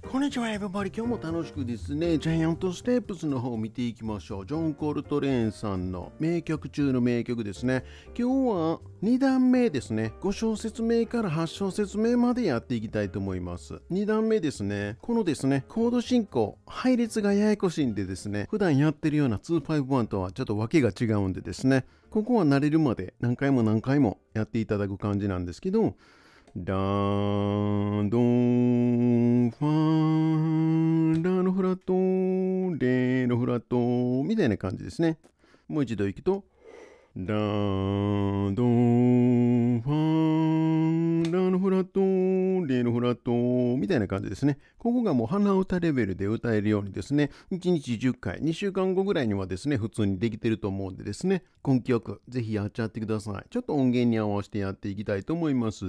こんにちは、エブバリ。今日も楽しくですね、ジャイアントステップスの方を見ていきましょう。ジョン・コルトレーンさんの名曲中の名曲ですね。今日は2段目ですね。5小節目から8小節目までやっていきたいと思います。2段目ですね。このですね、コード進行、配列がややこしいんでですね、普段やってるような251とはちょっと訳が違うんでですね、ここは慣れるまで何回もやっていただく感じなんですけど、ダードンファーラのフラットレのフラットみたいな感じですね。もう一度いくとダードンファーラのフラットレのフラットみたいな感じですね。ここがもう鼻歌レベルで歌えるようにですね、1日10回、2週間後ぐらいにはですね、普通にできてると思うんでですね、根気よくぜひやっちゃってください。ちょっと音源に合わせてやっていきたいと思います。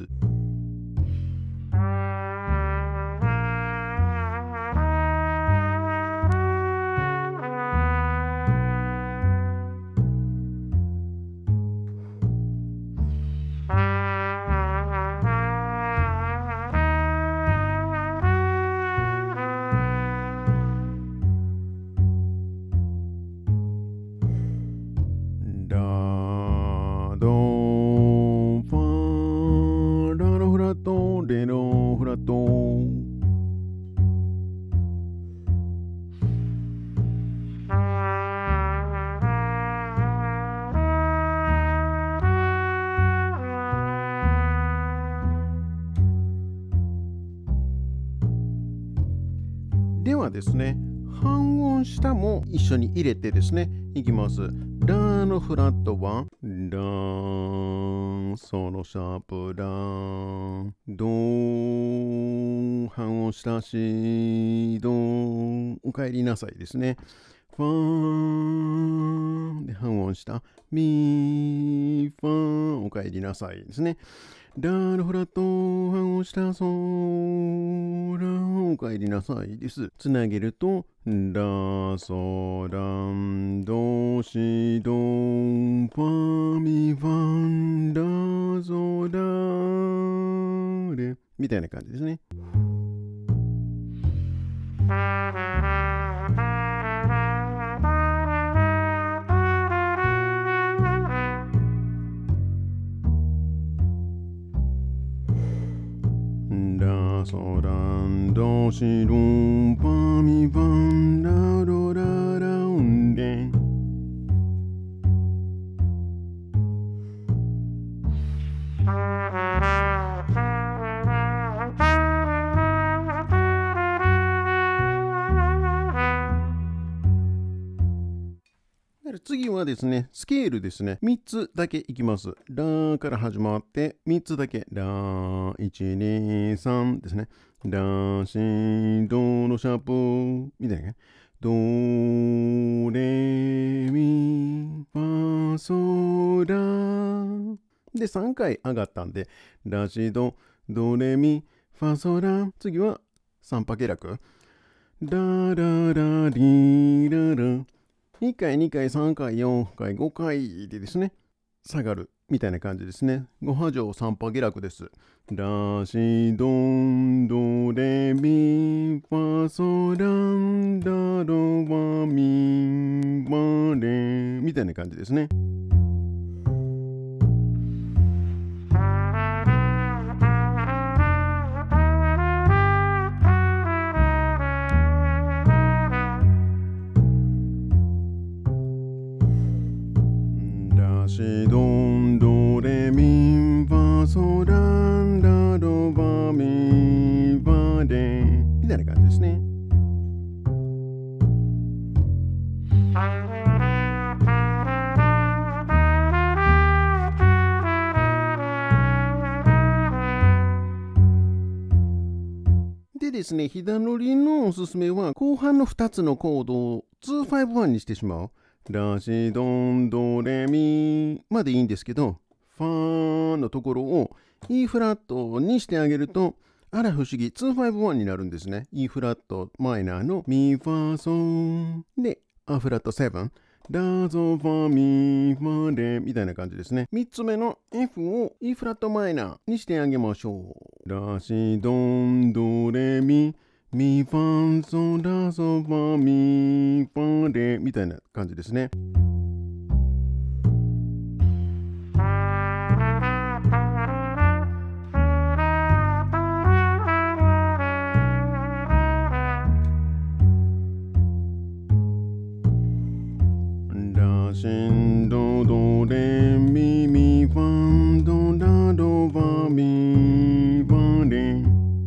ダドンファラのフラットレのフラットではですね、半音下も一緒に入れてですね、いきます。ラのフラットはラソのシャープラド半音下シドお帰りなさいですね。ファーで半音下ミファーお帰りなさいですね。ラのフラット半音下ソラお帰りなさいです。つなげるとラソランドシドンファミファンラソラレみたいな感じですね。ラソランドシドンファミファンラロララウンデ次はですね、スケールですね。3つだけいきます。ラから始まって3つだけ。ラ、1、2、3ですね。ラ、シ、ドのシャープみたいなね。ド、レ、ミ、ファ、ソ、ラ。で、3回上がったんで、ラ、シ、ド、ド、レ、ミ、ファ、ソ、ラ。次は3拍楽。ラ、ラ、ラ、リ、ラ、ラ。1回、2回、3回、4回、5回でですね、下がるみたいな感じですね。5波状3波下落です。ラシドンドレミファソランダロワミワレみたいな感じですね。シドンドレミファソランラドバミファデみたいな感じですね。でですね、左乗りのおすすめは後半の2つのコードを251にしてしまう。ラシドンドレミまでいいんですけど、ファーのところを E フラットにしてあげると、あら不思議、251になるんですね。E フラットマイナーのミファソンで、アフラット7。ラゾファミファレみたいな感じですね。3つ目の F を E フラットマイナーにしてあげましょう。ラシドンドレミミファソラソファミファレみたいな感じですね。ラシンドドレミミファンドラドファミファレ。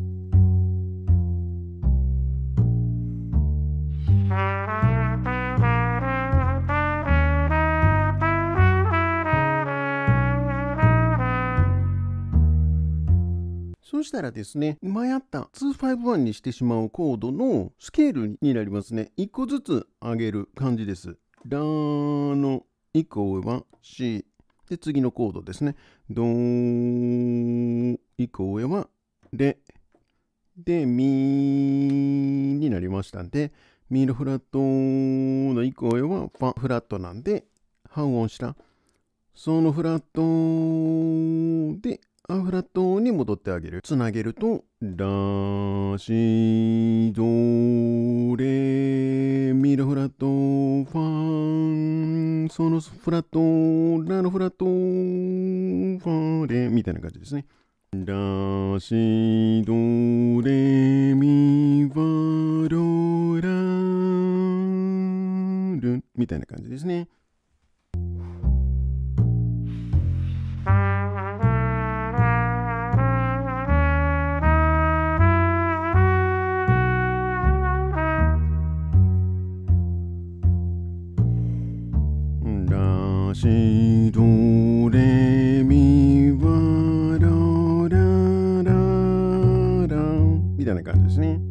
そしたらですね、今やった251にしてしまうコードのスケールになりますね。1個ずつ上げる感じです。ラの1個上は C。で、次のコードですね。ド1個上はレ。で、ミになりましたんで、ミのフラットの1個上はファフラットなんで、半音下。そのフラットで、アフラットに戻ってあげる。つなげると、ラ、シ、ド、レ、ミのフラット、ファン、そのフラット、ラのフラット、ファレみたいな感じですね。ラ、シ、ド、レ、ミ、ファ、ド、ラ、ルみたいな感じですね。ラ、シ、ド、レ、ミ、ファ、ド、ラ、ラ、ラみたいな感じですね。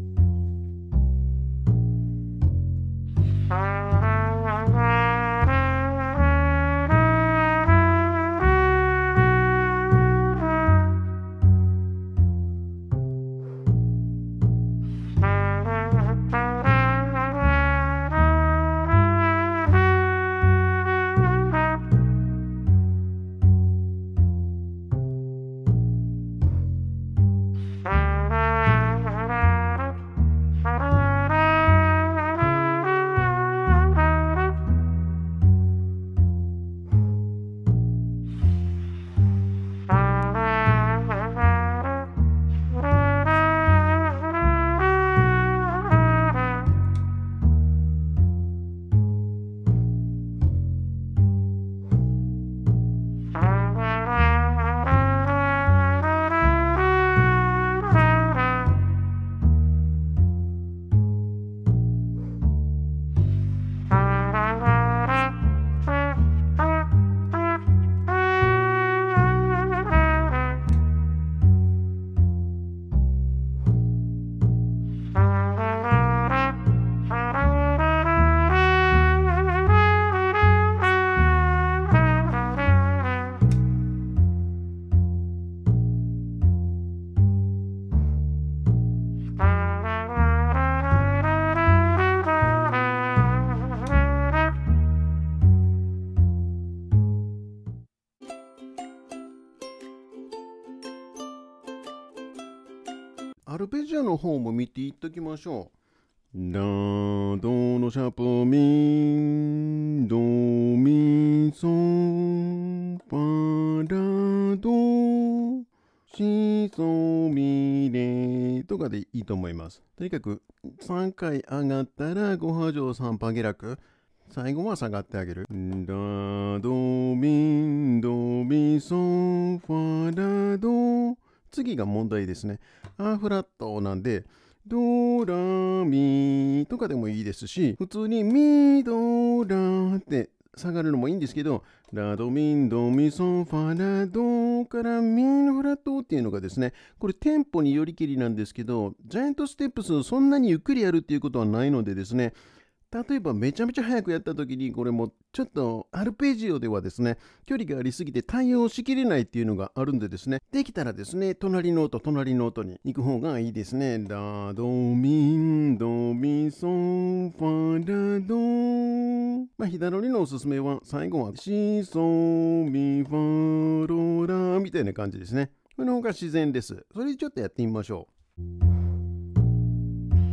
アルペジオの方も見ていっときましょう。ラ、ドのシャープミ、ド、ミ、ソ、ファ、ラ、ド、シ、ソ、ミ、レとかでいいと思います。とにかく3回上がったら5波上3波下落。最後は下がってあげる。ラ、ド、ミ、ド、ミ、ソ、ファ、ラ、ド。次が問題ですね。アフラットなんで、ドラミとかでもいいですし、普通にミドラって下がるのもいいんですけど、ラドミンドミソファラドからミのフラットっていうのがですね、これテンポによりきりなんですけど、ジャイアントステップスそんなにゆっくりやるっていうことはないのでですね、例えばめちゃめちゃ速くやった時にこれもちょっとアルペジオではですね距離がありすぎて対応しきれないっていうのがあるんでですねできたらですね隣の音に行く方がいいですね。ラドミンドミソファラド左のおすすめは最後はシソミファロラみたいな感じですね。この方が自然です。それでちょっとやってみましょう。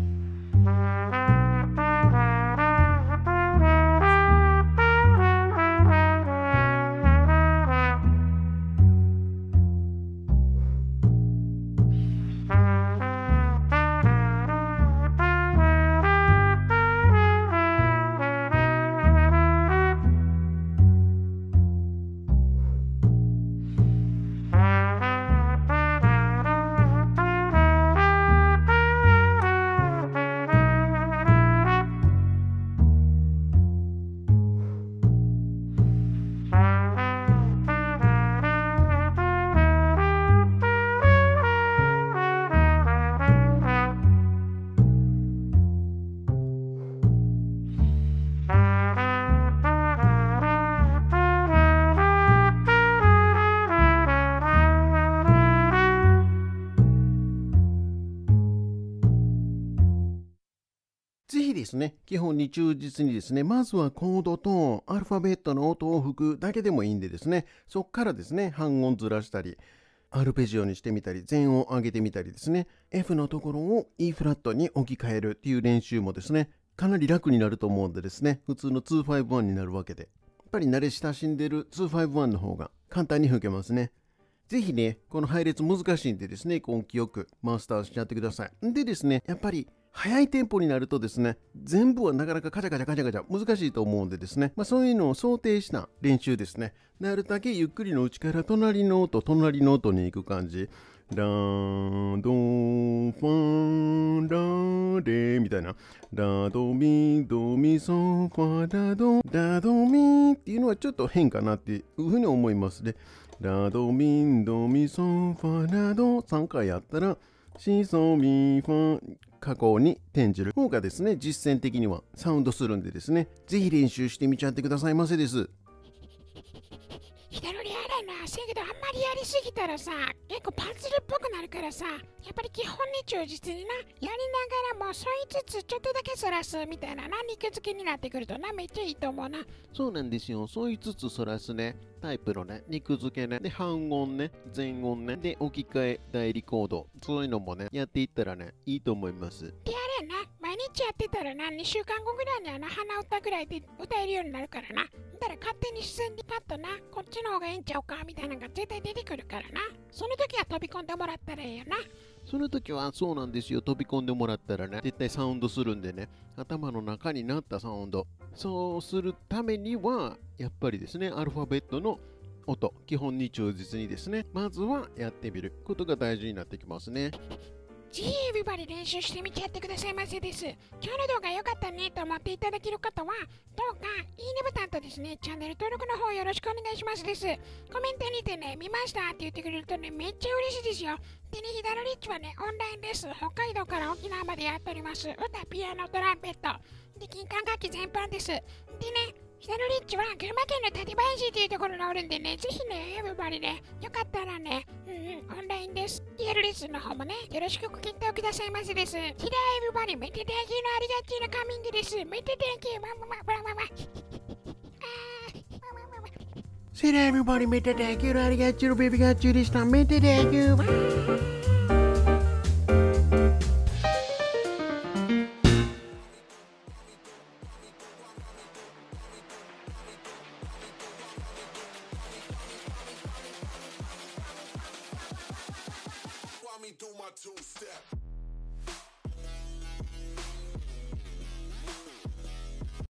ひですね、基本に忠実にですね、まずはコードとアルファベットの音を吹くだけでもいいんでですね、そっからですね、半音ずらしたり、アルペジオにしてみたり、全音上げてみたりですね、F のところを E フラットに置き換えるっていう練習もですね、かなり楽になると思うんでですね、普通の251になるわけで。やっぱり慣れ親しんでる251の方が簡単に吹けますね。ぜひね、この配列難しいんでですね、根気よくマスターしちゃってください。でですね、やっぱり速いテンポになるとですね、全部はなかなかカチャカチャカチャカチャ難しいと思うんでですね、そういうのを想定した練習ですね。なるだけゆっくりのうちから隣の音に行く感じ。ラドファラレみたいな。ラドミドミソファラドラドミっていうのはちょっと変かなっていうふうに思いますね。ラドミンドミソファラド3回やったらシソミファ加工に転じる方がですね、実践的にはサウンドするんでですね、ぜひ練習してみちゃってくださいませです。 左にあるな、せやけどあんまりやりすぎたらさ、結構パズルっぽくなるからさ、やっぱり基本に忠実にな、やりながらもそいつつちょっとだけそらすみたいな肉付けになってくるとな、めっちゃいいと思うな。 そうなんですよ。そういつつそらすね、タイプのね、肉付けね、で、半音ね、全音ね、で、置き換え代理コード、そういうのもね、やっていったらね、いいと思います。 であれな、毎日やってたらな、2週間後ぐらいにはな、鼻歌ぐらいで歌えるようになるからな。だから勝手に自然にパッとな、こっちの方がええんちゃうかみたいなのが絶対出てくるからな。その時は飛び込んでもらったらええよな。 その時はそうなんですよ。飛び込んでもらったらね、絶対サウンドするんでね、頭の中になったサウンド。そうするためには、やっぱりですね、アルファベットの音、基本に忠実にですね、まずはやってみることが大事になってきますね。 ぜひエビバリ練習してみてやってくださいませです。今日の動画良かったねと思っていただける方は、どうかいいねボタンとですね、チャンネル登録の方よろしくお願いしますです。コメントにてね、見ましたって言ってくれるとね、めっちゃ嬉しいですよ。でね、ヒダロリッチはね、オンラインです。北海道から沖縄までやっております。歌、ピアノ、トランペット。で、金管楽器全般です。でね、ヒダロリッチは群馬県の館林っていうところにおるんでね、ぜひね、エビバリね、よかったらね、オンラインです。リアルレッスンの方もね、よろしくご検討くださいませです。ひだエビバリ、めててきのありがちなカミングです。めててき、ま。 See everybody, made the thank you, I got you, baby got you this time, made the thank you. Do my two-step.